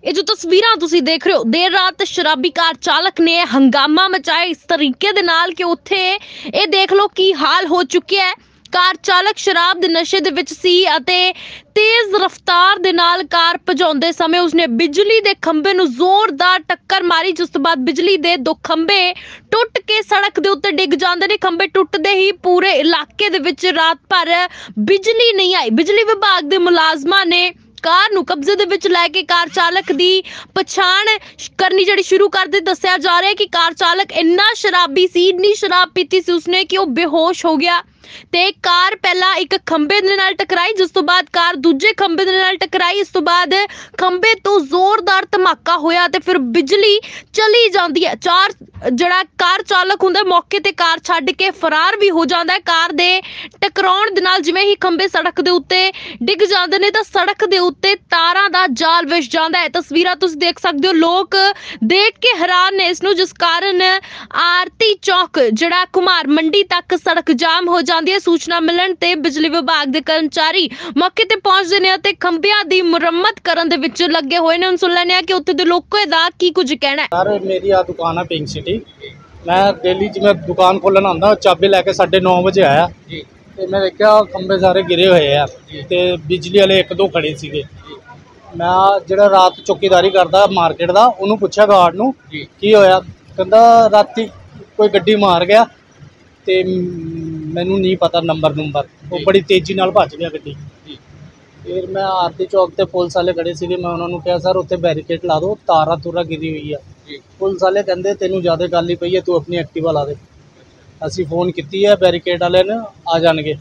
ये जो तस्वीरां तुसी देख रहे हो, देर रात शराबी कार चालक ने हंगामा मचाया इस तरीके दे नाल कि उत्थे ये देख लो की हाल हो चुकिया है। कार चालक शराब दे नशे दे विच सी अते तेज रफ्तार दे नाल कार भजाउंदे समय उसने बिजली दे खंबे नूं जोरदार टक्कर मारी, जिस तो बाद बिजली दे दो खंबे टुट के सड़क दे उत्ते डिग जांदे ने। खंबे टुटदे ही पूरे इलाके दे विच रात भर बिजली नहीं आई। बिजली विभाग दे मुलाजमां ने कार नूं कब्जे दे विच लैके कार चालक दी पछाण करनी जिहड़ी शुरू कर दी। दस्सिया जा रहा है कि कार चालक इन्ना शराबी सी, इन्नी शराब पीती सी उसने कि वो बेहोश हो गया ते कार पहला एक खंबे दे नाल टकराई, जिस तो बाद कार दूजे खंबे दे नाल टकराई। इस तो बाद खंबे तो जोरदार धमाका होया ते फिर बिजली चली जांदी है। जिहड़ा कार चालक हुंदा मौके ते कार छड्ड के फरार भी हो जांदा है। कार दे टकराउण दे नाल जिवें ही खंबे सड़क दे उत्ते डिग जांदे ने तां सड़क दे उत्ते तारां दा जाल विछ जांदा है। तस्वीरां तुसीं देख सकदे हो, लोक देख के हैरान ने इस नूं, जिस कारण आरती चौक जिहड़ा कुमार मंडी तक सड़क जाम हो जांदी है। सूचना मिलण ते बिजली विभाग दे कर्मचारी मौके ते पहुंचदे ने ते खंबिਆਂ ਦੀ ਮੁਰੰਮਤ ਕਰਨ ਦੇ ਵਿੱਚ ਲੱਗੇ ਹੋਏ ਨੇ। ਹੁਣ ਸੁਣ ਲੈਣੇ ਆ ਕਿ ਉੱਥੇ ਦੇ ਲੋਕਾਂ ਦਾ ਕੀ ਕੁਝ ਕਹਿਣਾ ਹੈ। सर मेरी आ दुकान है पिंक सिटी। मैं डेली मैं दुकान खोलन आंदा, चाबी लैके 9:30 बजे आया तो मैं देखा खंबे सारे गिरे हुए हैं तो बिजली वाले एक दो खड़े सीगे। मैं जो रात चौकीदारी करता मार्केट का उन्होंने पूछा गार्ड नूं की होया, कहंदा राती कोई गड्डी मार गया तो मैनू नहीं पता नंबर वो बड़ी तेजी नाल भज गया गड्डी। फिर मैं आरती चौक ते पुलिस वाले खड़े सी, मैं उन्होंने कहा सर उत्थे बैरीकेड ला दो, तारा तुरा गिरी हुई है। पुलिस वाले कहते तेनू ज़्यादा गल ही पई है, तू अपनी एक्टिवा ला दे। असी फोन की है, बैरीकेड वाले ने आ जाएंगे।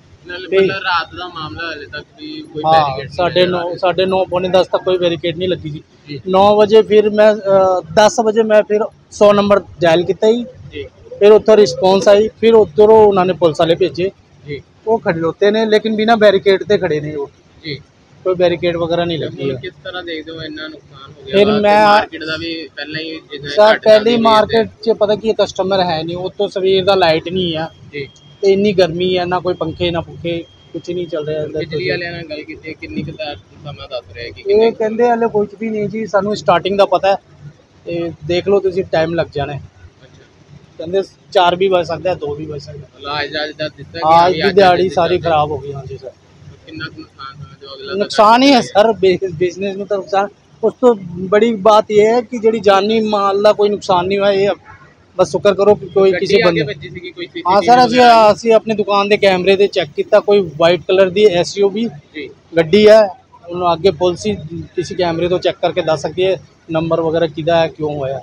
रात का मामला हाले तक भी कोई हाँ, 9:30 पौने 10 तक कोई बैरीकेड नहीं लगी थी। 9 बजे फिर मैं 10 बजे मैं फिर 100 नंबर डायल किया ही, फिर उत्तर रिस्पॉन्स आई, फिर उधरों उन्होंने पुलिस वाले भेजे, वो खड़ोते ने लेकिन बिना बैरीकेड से खड़े ने, वो कोई बैरीकेड वगैरह नहीं लगी है। किस तरह देखते हो इतना नुकसान हो गया? फिर मैं मार्केट दा भी पहले ही सर पहली मार्केट च पता की कस्टमर है नहीं, वो तो सवेर का लाइट नहीं है तो इन्नी गर्मी है, ना कोई पंखे ना पुखे कुछ नहीं चल रहा है। बिजली वाले नाल गल कीती किन्नी क समा दस रहे कि ये कहंदे हले कुछ भी नहीं जी, सानू स्टार्टिंग का पता है ते देख लो तुसीं टाइम लग जाना है। कहंदे 4 भी बज सकता है, 2 भी बज सकता है। आज की दिहाड़ी सारी खराब हो गई। हाँ जी सर, कितना नुकसान नुकसान ही है सर, बिजनेस में तो नुकसान। उस तो बड़ी बात यह है कि जी जानी माल का कोई नुकसान नहीं हुआ, ये बस शुक्र करो कि कोई किसी बंदे। हाँ सर, असी अपनी दुकान के कैमरे से चेक किया, कोई वाइट कलर की SUV गड्डी है, उन्होंने आगे पुलिस ही किसी कैमरे तो चेक करके दस सकती है नंबर वगैरह किदा है, क्यों होया।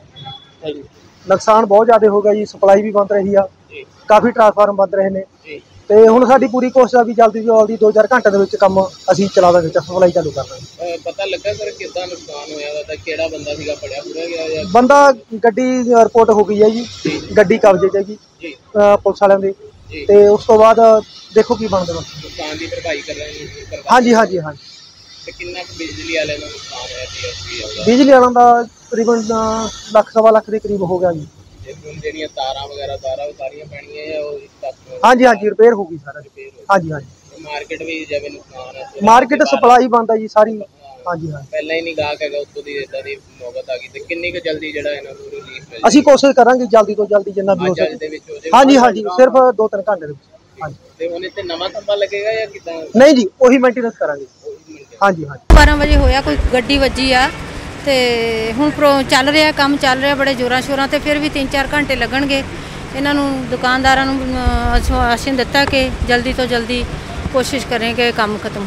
नुकसान बहुत ज़्यादा हो गया जी, सप्लाई भी बंद रही है, काफ़ी ट्रांसफार्म बंद रहे ने ਤੇ ਹੁਣ ਸਾਡੀ ਪੂਰੀ ਕੋਸ਼ਿਸ਼ ਆ ਵੀ ਜਲਦੀ ਤੋਂ ਜਲਦੀ 2-4 ਘੰਟੇ ਦੇ ਵਿੱਚ ਕੰਮ ਅਸੀਂ ਚਲਾ ਦਾਂਗੇ, ਸਪਲਾਈ ਚਾਲੂ ਕਰ ਦਾਂਗੇ। ਪਤਾ ਲੱਗਾ ਸਰ ਕਿੱਦਾਂ ਨੁਕਸਾਨ ਹੋਇਆ ਵਾ, ਤਾਂ ਕਿਹੜਾ ਬੰਦਾ ਸੀਗਾ ਫੜਿਆ ਪੂਰਾ ਗਿਆ ਜਾਂ ਬੰਦਾ ਗੱਡੀ ਰਿਪੋਰਟ ਹੋ ਗਈ ਹੈ ਜੀ, ਗੱਡੀ ਕਬਜ਼ੇ 'ਚ ਹੈ ਜੀ ਪੁਲਿਸ ਵਾਲਿਆਂ ਦੇ, ਤੇ ਉਸ ਤੋਂ ਬਾਅਦ ਦੇਖੋ ਕੀ ਬਣਦਾ। ਨੁਕਸਾਨ ਦੀ ਭਰਪਾਈ ਕਰ ਰਹੇ ਨੇ? ਹਾਂਜੀ ਹਾਂਜੀ ਹਾਂਜੀ। ਤੇ ਕਿੰਨਾ ਕੁ ਬਿਜਲੀ ਵਾਲਿਆਂ ਦਾ ਨੁਕਸਾਨ ਹੋਇਆ? ਬਿਜਲੀ ਵਾਲਿਆਂ ਦਾ ਤਕਰੀਬਨ ਲੱਖ ਸਵਾ ਲੱਖ ਦੇ ਕਰੀਬ ਹੋ ਗਿਆ ਜੀ। ਜਿਹੜੀਆਂ ਤਾਰਾਂ ਵਗੈਰਾ ਸਾਰੀਆਂ ਪੈਣੀਆਂ ਜਾਂ ਉਹ ਇਸ ਤੱਕ? ਹਾਂਜੀ ਹਾਂਜੀ, ਰਿਪੇਅਰ ਹੋ ਗਈ ਸਾਰਾ। ਹਾਂਜੀ ਹਾਂਜੀ। ਮਾਰਕੀਟ ਵੀ ਜਿਵੇਂ ਨੁਕਸਾਨ ਹੈ, ਮਾਰਕੀਟ ਸਪਲਾਈ ਬੰਦ ਹੈ ਜੀ ਸਾਰੀ। ਹਾਂਜੀ ਹਾਂਜੀ, ਪਹਿਲਾਂ ਹੀ ਨਹੀਂ ਗਾਹਕ ਹੈਗਾ, ਉੱਤੋਂ ਦੀ ਇਦਾਂ ਦੀ ਨੌਬਤ ਆ ਗਈ, ਤੇ ਕਿੰਨੀ ਕੁ ਜਲਦੀ ਜਿਹੜਾ ਇਹਨਾਂ ਨੂੰ ਰਿਲੀਫ ਮਿਲ ਅਸੀਂ ਕੋਸ਼ਿਸ਼ ਕਰਾਂਗੇ ਜਲਦੀ ਤੋਂ ਜਲਦੀ ਜਿੰਨਾ ਵੀ ਹੋ ਸਕੇ। ਹਾਂਜੀ ਹਾਂਜੀ, ਸਿਰਫ 2-3 ਘੰਟੇ ਦੇ ਵਿੱਚ। ਹਾਂਜੀ, ਤੇ ਹੁਣ ਇੱਥੇ ਨਵਾਂ ਖੰਭਾ ਲੱਗੇਗਾ ਜਾਂ ਕਿੱਦਾਂ? ਨਹੀਂ ਜੀ, ਉਹੀ ਮੇਨਟੇਨੈਂਸ ਕਰਾਂਗੇ। ਹਾਂਜੀ ਹਾਂਜੀ। 12 ਵਜੇ ਹੋਇਆ, ਕੋਈ ਗੱਡੀ ਵੱਜੀ ਆ ਤੇ ਹੁਣ ਚੱਲ ਰਿਹਾ ਕੰਮ, ਚੱਲ ਰਿਹਾ ਬੜੇ ਜ਼ੋਰਾਂ ਸ਼ੋਰਾਂ ਤੇ, ਫਿਰ ਵੀ 3-4 ਘੰਟੇ ਲੱਗਣਗੇ। ਇਹਨਾਂ ਨੂੰ ਦੁਕਾਨਦਾਰਾਂ ਨੂੰ ਆਸ਼ਵਾਸਨ ਦਿੱਤਾ ਕਿ ਜਲਦੀ ਤੋਂ ਜਲਦੀ ਕੋਸ਼ਿਸ਼ ਕरें ਕਿ ਕੰਮ ਖਤਮ